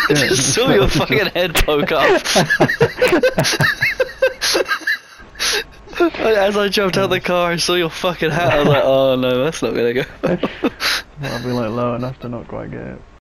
I just saw your fucking head poke up. As I jumped out the car, I saw your fucking hat. I was like, oh no, that's not gonna go. I'll be like low enough to not quite get it.